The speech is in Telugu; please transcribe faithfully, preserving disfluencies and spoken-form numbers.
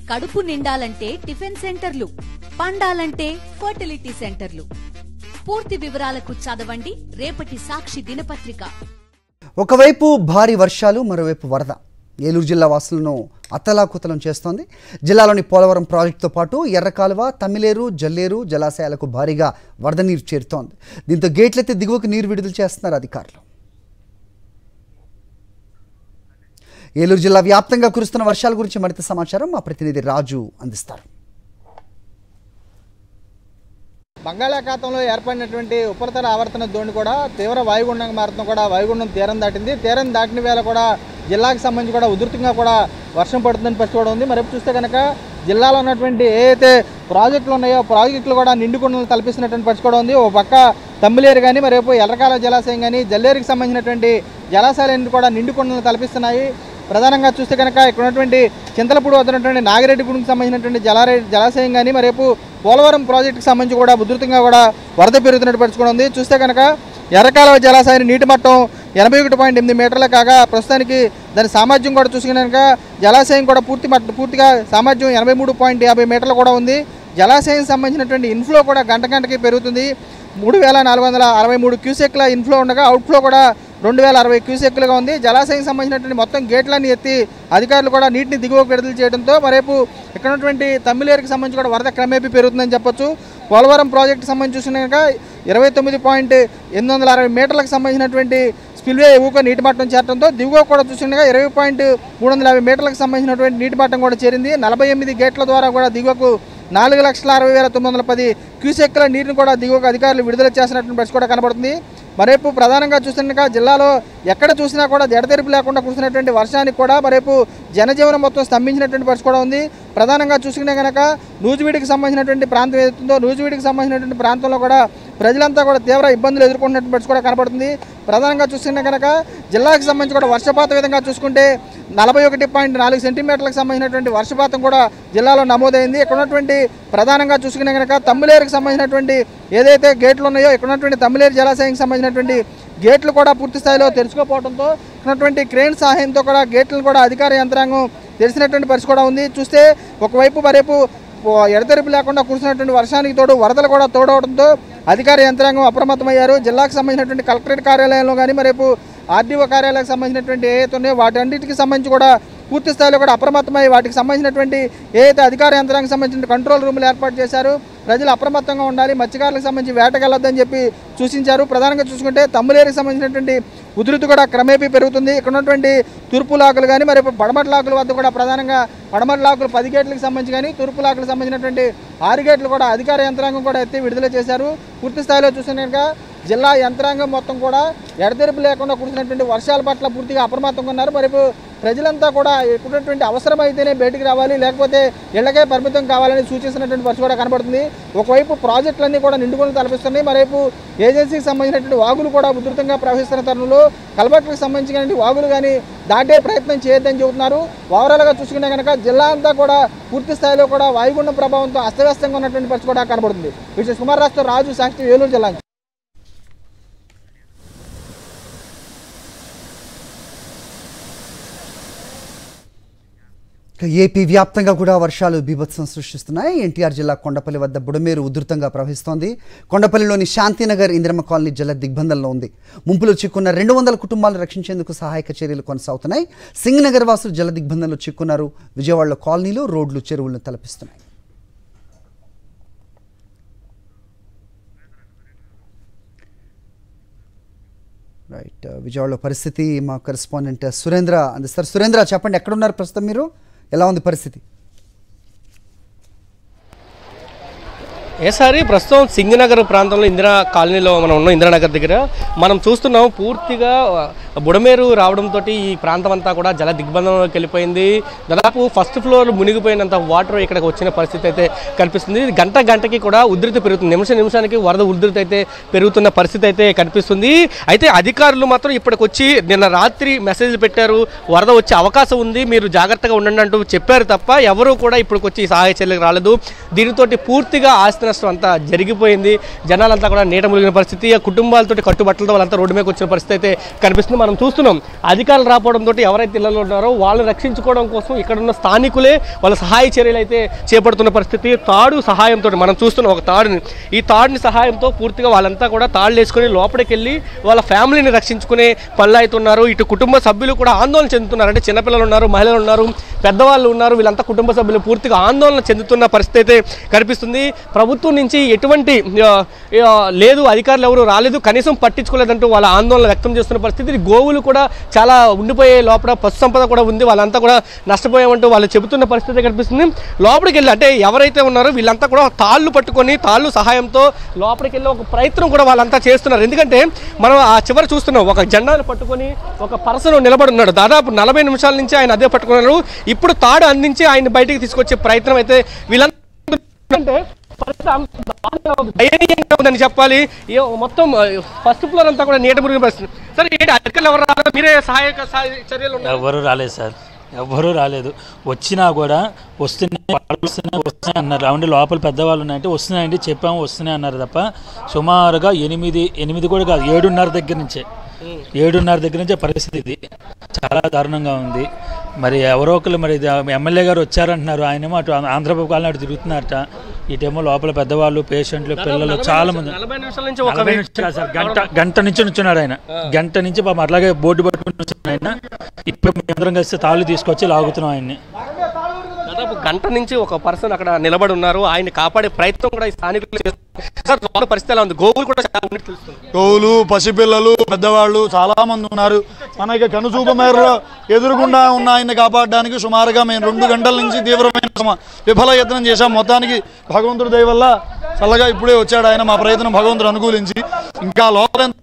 కడుపు నిండాలంటే టిఫిన్ సెంటర్లు, పండాలంటే ఫర్టిలిటీ సెంటర్లు. పూర్తి వివరాలకు చదవండి రేపటి సాక్షి దినపత్రిక. ఒకవైపు భారీ వర్షాలు, మరోవైపు వరద ఏలూరు జిల్లా వాసులను అత్తలాకుతలం చేస్తోంది. జిల్లాలోని పోలవరం ప్రాజెక్టుతో పాటు ఎర్రకాలువ, తమిళేరు, జల్లేరు జలాశయాలకు భారీగా వరద నీరు చేరుతోంది. దీంతో గేట్లెత్తి దిగువకు నీరు విడుదల చేస్తున్నారు అధికారులు. ఏలూరు జిల్లా వ్యాప్తంగా కురుస్తున్న వర్షాల గురించి మరింత సమాచారం మా ప్రతినిధి రాజు అందిస్తారు. బంగాళాఖాతంలో ఏర్పడినటువంటి ఉపరితల ఆవర్తన ద్రోణి కూడా తీవ్ర వాయుగుండంగా మారుతున్న కూడా వాయుగుండం తీరం దాటింది. తీరం దాటిన వేళ కూడా జిల్లాకు సంబంధించి కూడా ఉధృతంగా కూడా వర్షం పడుతుందని పరిస్థితి ఉంది. మరి చూస్తే కనుక జిల్లాలో ఉన్నటువంటి ఏదైతే ప్రాజెక్టులు ఉన్నాయో ప్రాజెక్టులు కూడా నిండుకుండలు తలపిస్తున్నటువంటి పరిస్థితి ఉంది. ఓ పక్క తమ్మిలేరు కానీ మరేపు ఎర్రకాల జలాశయం కానీ జల్లేరుకి సంబంధించినటువంటి జలాశయాలన్నీ కూడా నిండుకుండలు తలపిస్తున్నాయి. ప్రధానంగా చూస్తే కనుక ఇక్కడ ఉన్నటువంటి చింతలపూడి వద్ద ఉన్నటువంటి నాగిరెడ్డిగూడెంకి సంబంధించినటువంటి జలారే జలాశయం కానీ మరేపు పోలవరం ప్రాజెక్టుకి సంబంధించి కూడా ఉధృతంగా కూడా వరద పెరుగుతున్నట్టు పరిస్థితి ఉంది. చూస్తే కనుక ఎర్రకాలువ జలాశయాన్ని నీటి మట్టం ఎనభై ఒకటి పాయింట్ ఎనిమిది మీటర్లు కాగా ప్రస్తుతానికి దాని సామర్థ్యం కూడా చూసుకునే కనుక జలాశయం కూడా పూర్తి మట్ట పూర్తిగా సామర్థ్యం ఎనభై మూడు పాయింట్ యాభై మీటర్లు కూడా ఉంది. జలాశయం సంబంధించినటువంటి ఇన్ఫ్లో కూడా గంట గంటకి పెరుగుతుంది. మూడు వేల నాలుగు వందల అరవై మూడు క్యూసెక్ల ఇన్ఫ్లో ఉండగా అవుట్ఫ్లో కూడా రెండు వేల అరవై క్యూసెక్లుగా ఉంది. జలాశయం సంబంధించినటువంటి మొత్తం గేట్లన్నీ ఎత్తి అధికారులు కూడా నీటిని దిగువకు విడుదల చేయడంతో మరేపు ఇక్కడ ఉన్నటువంటి తమ్మిలేరుకి సంబంధించి కూడా వరద క్రమేపీ పెరుగుతుందని చెప్పొచ్చు. పోలవరం ప్రాజెక్టుకి సంబంధించి చూసినాక ఇరవై తొమ్మిది పాయింట్ ఎనిమిది వందల అరవై మీటర్లకు సంబంధించినటువంటి స్పిల్వే ఎగువగా నీటి మట్టం చేరడంతో దిగువ కూడా చూసినగా ఇరవై పాయింట్ మూడు వందల యాభై మీటర్లకు సంబంధించినటువంటి నీటి మట్టం కూడా చేరింది. నలభై ఎనిమిది గేట్ల ద్వారా కూడా దిగువకు నాలుగు లక్షల అరవై వేల తొమ్మిది వందల పది క్యూసెక్ల నీటిని కూడా దిగువకు అధికారులు విడుదల చేసినటువంటి పరిస్థితి కూడా కనబడుతుంది. మరేపు ప్రధానంగా చూసినాక జిల్లాలో ఎక్కడ చూసినా కూడా జడతెరిపి లేకుండా కురిసినటువంటి వర్షానికి కూడా మరేపు జనజీవనం మొత్తం స్తంభించినటువంటి పరిస్థితి కూడా ఉంది. ప్రధానంగా చూసుకునే కనుక నూజివీడికి సంబంధించినటువంటి ప్రాంతం ఏదైతుందో నూజివీడికి సంబంధించినటువంటి ప్రాంతంలో కూడా ప్రజలంతా కూడా తీవ్ర ఇబ్బందులు ఎదుర్కొంటున్నటువంటి పరిస్థితి కూడా కనబడుతుంది. ప్రధానంగా చూసుకునే కనుక జిల్లాకు సంబంధించి కూడా వర్షపాత విధంగా చూసుకుంటే నలభై ఒకటి పాయింట్ నాలుగు సెంటీమీటర్లకు సంబంధించినటువంటి వర్షపాతం కూడా జిల్లాలో నమోదైంది. ఇక్కడ ఉన్నటువంటి ప్రధానంగా చూసుకునే కనుక తమ్మిలేరుకి సంబంధించినటువంటి ఏదైతే గేట్లు ఉన్నాయో ఇక్కడ ఉన్నటువంటి తమ్మిలేరు జలాశయానికి సంబంధించినటువంటి గేట్లు కూడా పూర్తి స్థాయిలో తెరుచుకోపోవడంతో ఉన్నటువంటి క్రేన్ సహాయంతో కూడా గేట్లను కూడా అధికార యంత్రాంగం తెరిచినటువంటి పరిస్థితి కూడా ఉంది. చూస్తే ఒకవైపు మరేపు ఎడతెరిపి లేకుండా కురిసినటువంటి వర్షానికి తోడు వరదలు కూడా తోడవడంతో అధికార యంత్రాంగం అప్రమత్తమయ్యారు. జిల్లాకు సంబంధించినటువంటి కలెక్టరేట్ కార్యాలయంలో కానీ మరేపు ఆర్డీఓ కార్యాలయాలకు సంబంధించినటువంటి ఏవైతే ఉన్నాయో వాటన్నిటికి సంబంధించి కూడా పూర్తి స్థాయిలో కూడా అప్రమత్తమై వాటికి సంబంధించినటువంటి ఏదైతే అధికార యంత్రాంగం సంబంధించిన కంట్రోల్ రూములు ఏర్పాటు చేశారు. ప్రజలు అప్రమత్తంగా ఉండాలి, మత్స్యకారులకు సంబంధించి వేటకెళ్ళొద్దని చెప్పి సూచించారు. ప్రధానంగా చూసుకుంటే తమ్మిలేరుకి సంబంధించినటువంటి ఉధృతి కూడా క్రమేపీ పెరుగుతుంది. ఇక్కడ ఉన్నటువంటి తూర్పు లాకులు కానీ మరి పడమటి లాకుల వద్ద కూడా ప్రధానంగా పడమటి లాకులు పది గేట్లకు సంబంధించి కానీ తూర్పు లాకులకు సంబంధించినటువంటి ఆరు గేట్లు కూడా అధికార యంత్రాంగం కూడా ఎత్తి విడుదల చేశారు. పూర్తి స్థాయిలో చూసిన కనుక జిల్లా యంత్రాంగం మొత్తం కూడా ఎడతెరిపి లేకుండా కురిసినటువంటి వర్షాల పట్ల పూర్తిగా అప్రమత్తంగా ఉన్నారు. మరి ప్రజలంతా కూడా ఎక్కడటువంటి అవసరమైతేనే బయటికి రావాలి, లేకపోతే ఇళ్లకే పరిమితం కావాలని సూచిస్తున్నటువంటి పరిస్థితి కూడా కనబడుతుంది. ఒకవైపు ప్రాజెక్టులన్నీ కూడా నిండుకొని తలపిస్తున్నాయి, మరోవైపు ఏజెన్సీకి సంబంధించినటువంటి వాగులు కూడా ఉధృతంగా ప్రవహిస్తున్న తరుణంలో కల్వర్ట్లకు సంబంధించినటువంటి వాగులు కానీ దాటే ప్రయత్నం చేయొద్దని చెబుతున్నారు. ఓవరాల్గా చూసుకునే కనుక జిల్లా అంతా కూడా పూర్తి స్థాయిలో కూడా వాయుగుండం ప్రభావంతో అస్తవ్యస్తంగా ఉన్నటువంటి పరిస్థితి కూడా కనబడుతుంది. విశేష్ కుమార్ రాజుతో రాజు, సాక్షి, ఏలూరు జిల్లా. ఏపీ వ్యాప్తంగా కూడా వర్షాలు బీభత్సం సృష్టిస్తున్నాయి. ఎన్టీఆర్ జిల్లా కొండపల్లి వద్ద బుడమేరు ఉధృతంగా ప్రవహిస్తోంది. కొండపల్లిలోని శాంతినగర్ ఇందిరమ్మ కాలనీ జల దిగ్బంధంలో ఉంది. ముంపులో చిక్కున్న రెండు వందల కుటుంబాలను రక్షించేందుకు సహాయక చర్యలు కొనసాగుతున్నాయి. సింగ్ నగర్ వాసులు జల దిగ్బంధంలో చిక్కున్నారు. విజయవాడలో కాలనీలు, రోడ్లు, చెరువులను తలపిస్తున్నాయి. రైట్, విజయవాడలో పరిస్థితి మా కరెస్పాండెంట్ సురేంద్ర అందిస్తారు. సురేంద్ర, చెప్పండి, ఎక్కడున్నారు ప్రస్తుతం మీరు? ఎలా ఉంది పరిస్థితి? ఏసారి ప్రస్తుతం సింగనగర్ ప్రాంతంలో ఇందిరా కాలనీలో మనం ఉన్నాం. ఇందిరానగర్ దగ్గర మనం చూస్తున్నాం పూర్తిగా బుడమేరు రావడంతో ఈ ప్రాంతం అంతా కూడా జల దిగ్బంధంలోకి వెళ్ళిపోయింది. దాదాపు ఫస్ట్ ఫ్లోర్ మునిగిపోయినంత వాటర్ ఇక్కడికి వచ్చిన పరిస్థితి అయితే కనిపిస్తుంది. గంట గంటకి కూడా ఉధృతి పెరుగుతుంది. నిమిష నిమిషానికి వరద ఉధృతి అయితే పెరుగుతున్న పరిస్థితి అయితే కనిపిస్తుంది. అయితే అధికారులు మాత్రం ఇప్పటికి వచ్చి నిన్న రాత్రి మెసేజ్లు పెట్టారు, వరద వచ్చే అవకాశం ఉంది, మీరు జాగ్రత్తగా ఉండండి అంటూ చెప్పారు తప్ప ఎవరూ కూడా ఇప్పటికి వచ్చి సహాయ చర్యలకు రాలేదు. దీనితోటి పూర్తిగా ఆస్తి ఆస్తి నష్టం అంతా జరిగిపోయింది. జనాలంతా కూడా నీట మునిగిన పరిస్థితి, ఆ కుటుంబాలతో కట్టుబట్టలతో వాళ్ళంతా రోడ్డు మీదకి వచ్చిన పరిస్థితి అయితే కనిపిస్తుంది. మనం చూస్తున్నాం అధికారులు రావడంతో ఎవరైతే ఇళ్లలో ఉన్నారో వాళ్ళని రక్షించుకోవడం కోసం ఇక్కడ ఉన్న స్థానికులే వాళ్ళ సహాయ చర్యలు అయితే చేపడుతున్న పరిస్థితి. తాడు సహాయంతో మనం చూస్తున్నాం ఒక తాడుని, ఈ తాడుని సహాయంతో పూర్తిగా వాళ్ళంతా కూడా తాళ్ళు వేసుకొని లోపలికి వెళ్ళి వాళ్ళ ఫ్యామిలీని రక్షించుకునే పనులు అవుతున్నారు. ఇటు కుటుంబ సభ్యులు కూడా ఆందోళన చెందుతున్నారు. అంటే చిన్నపిల్లలు ఉన్నారు, మహిళలు ఉన్నారు, పెద్దవాళ్ళు ఉన్నారు. వీళ్ళంతా కుటుంబ సభ్యులు పూర్తిగా ఆందోళన చెందుతున్న పరిస్థితి అయితే కనిపిస్తుంది. ప్రభుత్వం నుంచి ఎటువంటి లేదు, అధికారులు ఎవరు రాలేదు, కనీసం పట్టించుకోలేదంటూ వాళ్ళ ఆందోళన వ్యక్తం చేస్తున్న పరిస్థితి. గోవులు కూడా చాలా ఉండిపోయే లోపల పశు సంపద కూడా ఉంది, వాళ్ళంతా కూడా నష్టపోయామంటూ వాళ్ళు చెబుతున్న పరిస్థితి కనిపిస్తుంది. లోపలికి వెళ్ళి అంటే ఎవరైతే ఉన్నారో వీళ్ళంతా కూడా తాళ్ళు పట్టుకొని తాళ్ళు సహాయంతో లోపలికి వెళ్ళి ఒక ప్రయత్నం కూడా వాళ్ళంతా చేస్తున్నారు. ఎందుకంటే మనం ఆ చివరి చూస్తున్నాం ఒక జెండాను పట్టుకొని ఒక పర్సన్ నిలబడి ఉన్నాడు. దాదాపు నలభై నిమిషాల నుంచి ఆయన అదే పట్టుకున్నారు. ఇప్పుడు తాడు అందించి ఆయన బయటికి తీసుకొచ్చే ప్రయత్నం అయితే వీళ్ళంతా దయనీయంగా ఉందని చెప్పాలి. మొత్తం ఫస్ట్ ఫ్లోర్ అంతా కూడా నీట మునిగిన పరిస్థితి. సార్ ఏంటి అధికారులు ఎవరు రాలేదు, మీరే సహాయక చర్యలు? ఎవరు రాలేదు సార్, ఎవ్వరూ రాలేదు. వచ్చినా కూడా వస్తున్నాయి వస్తున్నాయి వస్తున్నాయి అన్నారు. అవునండి లోపల పెద్దవాళ్ళు ఉన్నాయంటే వస్తున్నాయండి చెప్పాము వస్తున్నాయి అన్నారు తప్ప సుమారుగా ఎనిమిది ఎనిమిది కూడా కాదు ఏడున్నర దగ్గర నుంచే ఏడున్నర దగ్గర నుంచే పరిస్థితి ఇది చాలా దారుణంగా ఉంది. మరి ఎవరో ఒకరు మరి ఎమ్మెల్యే గారు వచ్చారంటున్నారు, ఆయనేమో అటు ఆంధ్రప్రదేశ్ కాలనీ అటు తిరుగుతున్నారట, ఇటేమో లోపల పెద్దవాళ్ళు పేషెంట్లు పిల్లలు చాలా మంది. సార్ గంట గంట నుంచి నుంచున్నాడు ఆయన, గంట నుంచి పాపం అట్లాగే బోర్డు పట్టుకుని నుంచున్నాడు ఆయన. ఇప్పుడు మేమందరం కలిసి తాళ్ళు తీసుకొచ్చి లాగుతున్నాం ఆయన్ని. దాదాపు గంట నుంచి ఒక పర్సన్ అక్కడ నిలబడి ఉన్నారు, ఆయన కాపాడే ప్రయత్నం కూడా ఈ స్థానికులు చేస్తున్నారు. పరిస్థితి ఎలా ఉంది? గోవులు కూడా గోవులు పసిపిల్లలు పెద్దవాళ్ళు చాలా మంది ఉన్నారు. మనకి కనుచూప మేరలో ఎదురుగుండా ఉన్న ఆయన్ని కాపాడడానికి సుమారుగా మేము రెండు గంటల నుంచి తీవ్రమైన విఫల యత్నం చేశాం. మొత్తానికి భగవంతుడి దయ వల్ల చల్లగా ఇప్పుడే వచ్చాడు ఆయన. మా ప్రయత్నం భగవంతుడు అనుకూలించి ఇంకా లోపల